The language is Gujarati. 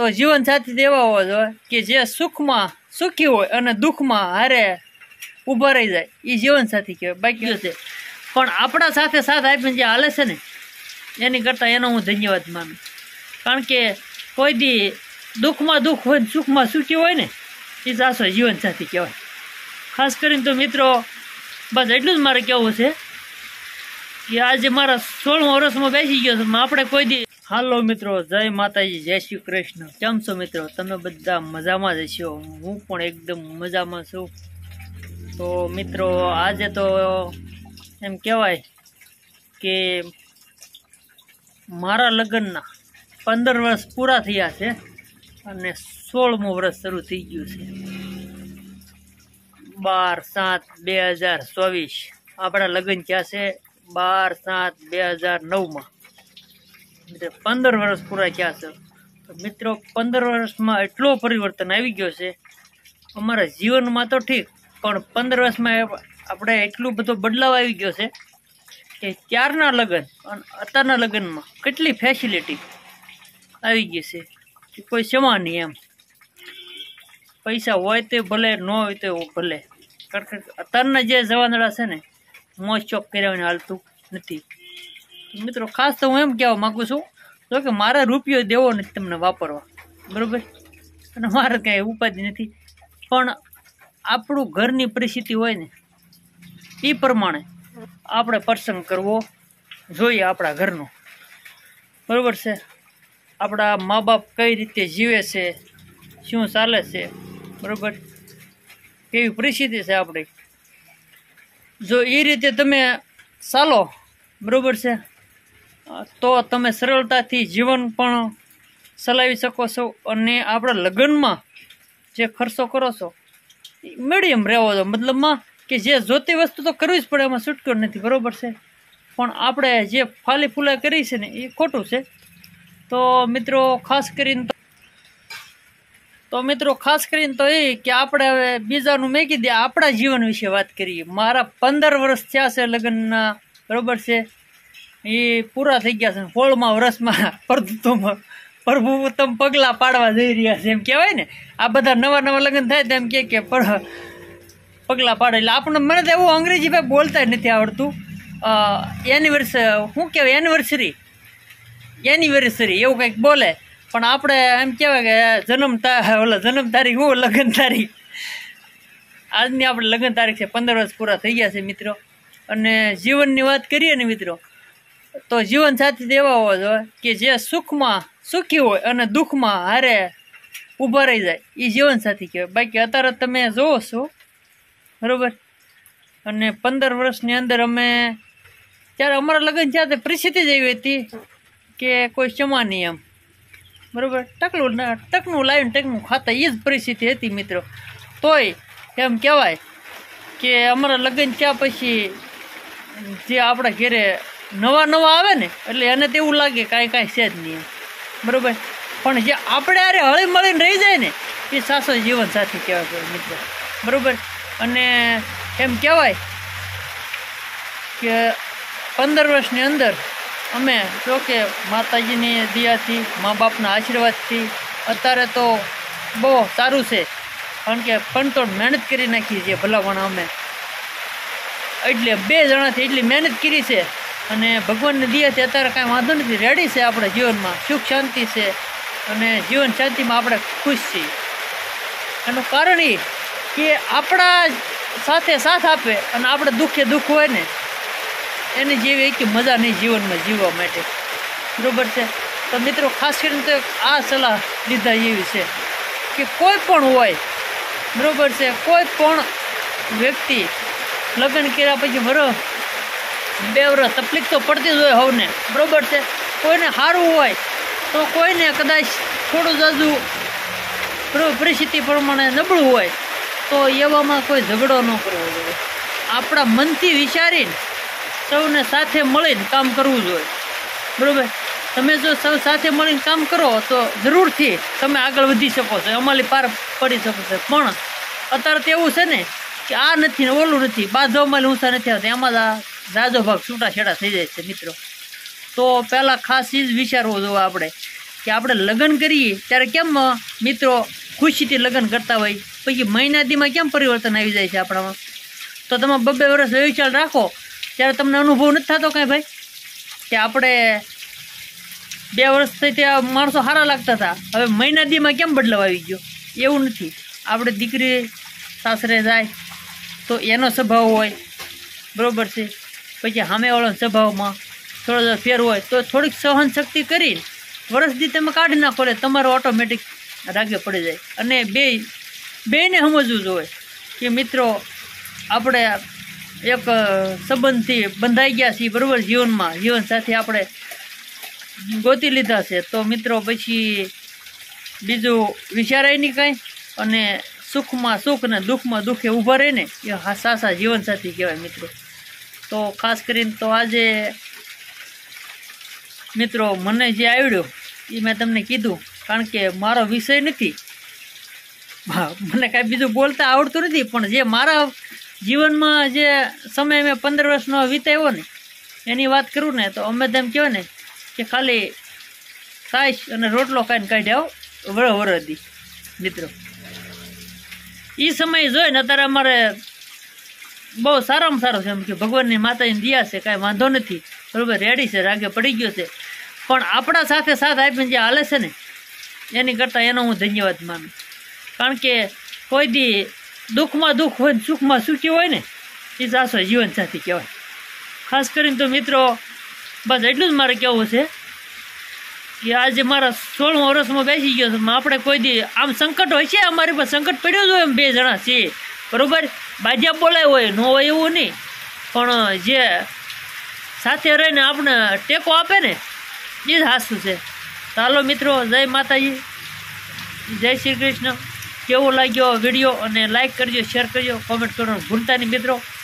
તો જીવન સાથી એવા હોવા જોઈએ કે જે સુખમાં સુખી હોય અને દુઃખમાં હારે ઊભા રહી જાય, એ જીવન સાથી કહેવાય. બાકી છે પણ આપણા સાથે સાથ આપીને જે હાલે છે ને, એની કરતાં એનો હું ધન્યવાદ માનું. કારણ કે કોઈ દી દુઃખમાં દુઃખ હોય, સુખમાં સુખી હોય ને, એ સાચો જીવન સાથી કહેવાય. ખાસ કરીને તો મિત્રો બસ એટલું જ મારે કહેવું છે કે આજે મારા 16મા વર્ષમાં બેસી ગયો છું આપણે કોઈ દી. હાલો મિત્રો, જય માતાજી, જય શ્રી કૃષ્ણ. કેમ છો મિત્રો? તમે બધા મજામાં જ છો? હું પણ એકદમ મજામાં છું. તો મિત્રો આજે તો એમ કહેવાય કે મારા લગ્નના 15 વર્ષ પૂરા થયા છે અને 16મું વર્ષ શરૂ થઈ ગયું છે. 12/7/2024 આપણા લગ્ન થયા છે. 12/7/2009માં 15 વર્ષ પૂરા થયા છે. તો મિત્રો 15 વર્ષમાં એટલો પરિવર્તન આવી ગયો છે અમારા જીવનમાં. તો ઠીક, પણ 15 વર્ષમાં આપણે એટલું બધો બદલાવ આવી ગયો છે કે ત્યારના લગ્ન અને અત્યારના લગ્નમાં કેટલી ફેસિલિટી આવી ગઈ છે કે કોઈ સમા નહીં. એમ પૈસા હોય તે ભલે, ન હોય તે ભલે. કારણ કે અત્યારના જે જવાનડા છે ને, મોજ ચોક કર્યાને હાલતું નથી. મિત્રો ખાસ તો હું એમ કહેવા માગું છું તો કે મારે રૂપિયો દેવો નથી તમને વાપરવા, બરાબર? અને મારે કાંઈ ઉપાધિ નથી, પણ આપણું ઘરની પરિસ્થિતિ હોય ને એ પ્રમાણે આપણે પ્રસંગ કરવો જોઈએ આપણા ઘરનો, બરાબર છે? આપણા મા બાપ કઈ રીતે જીવે છે, શું ચાલે છે, બરાબર? કેવી પરિસ્થિતિ છે આપણી, જો એ રીતે તમે ચાલો, બરાબર છે, તો તમે સરળતાથી જીવન પણ ચલાવી શકો છો. અને આપણા લગ્નમાં જે ખર્ચો કરો છો મીડિયમ રહેવો છો, મતલબમાં કે જે જોતી વસ્તુ તો કરવી જ પડે, એમાં છૂટકો નથી, બરાબર છે? પણ આપણે જે ફાલી ફૂલા કરી છે ને એ ખોટું છે. તો મિત્રો ખાસ કરીને તો એ કે આપણે હવે બીજાનું મેકી દે, આપણા જીવન વિશે વાત કરીએ. મારા 15 વર્ષ થયા છે લગ્નના, બરાબર છે? એ પૂરા થઈ ગયા છે. 16મા વર્ષમાં પ્રભુત્તમ પગલાં પાડવા જઈ રહ્યા છે, એમ કહેવાય ને. આ બધા નવા લગ્ન થાય તો એમ કે પગલાં પાડે. એટલે આપણે, મને તો એવું અંગ્રેજી ભાઈ બોલતા નથી આવડતું. શું કહેવાય, એનિવર્સરી એવું કંઈક બોલે, પણ આપણે એમ કહેવાય કે જન્મ તારીખ, હું લગ્ન તારીખ. આજની આપણે લગ્ન તારીખ છે, 15 વર્ષ પૂરા થઈ ગયા છે મિત્રો. અને જીવનની વાત કરીએ ને મિત્રો, તો જીવન સાથી એવા હોવા જોઈએ કે જે સુખમાં સુખી હોય અને દુઃખમાં હારે ઊભા રહી જાય, એ જીવન સાથી કહેવાય. બાકી અત્યારે તમે જોવો છો, બરાબર? અને 15 વર્ષની અંદર અમે ત્યારે અમારા લગ્ન થયા તે પરિસ્થિતિ જ એવી હતી કે કોઈ ક્ષમા નહીં, એમ, બરાબર? ટકનું લાવીને ટકનું ખાતા, એ જ પરિસ્થિતિ હતી મિત્રો. તોય એમ કહેવાય કે અમારા લગ્ન થયા પછી જે આપણા ઘેરે નવા આવે ને, એટલે એને તો એવું લાગે કાંઈ છે જ નહીં, એમ, બરાબર? પણ જે આપણે આરે હળી મળીને રહી જાય ને, એ સાચો જીવન સાથી કહેવાય મિત્રો, બરાબર? અને એમ કહેવાય કે 15 વર્ષની અંદર અમે જો કે માતાજીની દયાથી, મા બાપના આશીર્વાદથી અત્યારે તો બહુ સારું છે. કારણ કે પણ તો મહેનત કરી નાખી છે ભલામણ અમે, એટલે 2 જણાથી એટલી મહેનત કરી છે. અને ભગવાનની દયાથી અત્યારે કાંઈ વાંધો નથી, રેડી છે આપણા જીવનમાં, સુખ શાંતિ છે અને જીવન શાંતિમાં આપણે ખુશ છીએ. એનું કારણ એ કે આપણા સાથે સાથ આપે અને આપણે દુઃખે દુઃખ હોય ને, એની જેવી એક મજા નહીં જીવનમાં જીવવા માટે, બરાબર છે? તો મિત્રો ખાસ કરીને તો આ સલાહ લીધા એવી છે કે કોઈ પણ હોય, બરાબર છે, કોઈ પણ વ્યક્તિ લગ્ન કર્યા પછી 2 વર્ષ તકલીફ તો પડતી જ હોય સૌને, બરાબર છે? કોઈને સારું હોય તો કોઈને કદાચ થોડું જાજુ પરિસ્થિતિ પ્રમાણે નબળું હોય, તો એવામાં કોઈ ઝઘડો ન કરવો જોઈએ. આપણા મનથી વિચારીને સૌને સાથે મળીને કામ કરવું જોઈએ, બરાબર? તમે જો સૌ સાથે મળીને કામ કરો તો જરૂરથી તમે આગળ વધી શકો છો, અમારી પાર પડી શકો છો. પણ અત્યારે તો એવું છે ને કે આ નથી ને ઓલું નથી, બાજુ અમારી ઊંચા નથી આવતા, એમાં જાજો ભાગ છૂટાછેડા થઈ જાય છે મિત્રો. તો પહેલાં ખાસ એ જ વિચારવું જોઈએ આપણે કે આપણે લગ્ન કરીએ ત્યારે કેમ મિત્રો ખુશીથી લગ્ન કરતા હોય, પછી મહિનાદીમાં કેમ પરિવર્તન આવી જાય છે આપણામાં? તો તમે 2 વર્ષ વિચાર રાખો ત્યારે તમને અનુભવ નથી થતો કાંઈ ભાઈ, કે આપણે 2 વર્ષથી ત્યાં માણસો સારા લાગતા હતા, હવે મહિનાદીમાં કેમ બદલાવ આવી ગયો? એવું નથી. આપણે દીકરી સાસરે જાય તો એનો સ્વભાવ હોય, બરાબર છે, પછી સામેવાળો સ્વભાવમાં થોડો ફેર હોય તો થોડીક સહન શક્તિ કરી વર્ષથી તમે કાઢી નાખો એટલે તમારો ઓટોમેટિક રાગે પડી જાય. અને બેયને સમજવું જોઈએ કે મિત્રો આપણે એક સંબંધથી બંધાઈ ગયા છીએ, બરાબર, જીવન સાથે આપણે ગોતી લીધા છે, તો મિત્રો પછી બીજું વિચારાય નહીં કાંઈ, અને સુખમાં સુખ ને દુઃખમાં દુઃખે ઊભા રહે ને એ સાચા જીવનસાથી કહેવાય મિત્રો. તો ખાસ કરીને તો આજે મિત્રો મને જે આવડ્યો એ મેં તમને કીધું, કારણ કે મારો વિષય નથી, મને કાંઈ બીજું બોલતા આવડતું નથી, પણ જે મારા જીવનમાં જે સમય મેં 15 વર્ષનો વિતાવ્યો ને એની વાત કરું ને તો અમે તેમ કહેવાય ને કે ખાલી છાશ અને રોટલો ખાઈને કાઢ્યા વરદી મિત્રો. એ સમય જોઈને અત્યારે અમારે બહુ સારામાં સારું છે, એમ કે ભગવાનની માતાજીની દયા છે, કાંઈ વાંધો નથી, બરાબર, રેડી છે, રાગે પડી ગયો છે. પણ આપણા સાથે સાથ આપીને જે હાલે છે ને એની કરતાં એનો હું ધન્યવાદ માનું, કારણ કે કોઈ દી દુઃખમાં દુઃખ હોય ને સુખમાં સુખી હોય ને એ સાચો જીવનસાથી કહેવાય. ખાસ કરીને તો મિત્રો બસ એટલું જ મારે કહેવું છે કે આજે મારા 16મા વર્ષમાં બેસી ગયો છું. આપણે કોઈ દી આમ સંકટ હોય છે, અમારી પાસે સંકટ પડ્યું જ હોય, એમ 2 જણા છીએ, બરાબર, બાજ્યા બોલાય હોય ન હોય એવું નહીં, પણ જે સાથે રહીને આપણે ટેકો આપે ને એ જ હાસું છે. ચાલો મિત્રો, જય માતાજી, જય શ્રી કૃષ્ણ. કેવો લાગ્યો વિડીયો અને લાઈક કરજો, શેર કરજો, કોમેન્ટ કરવાનું ભૂલતા નહીં મિત્રો.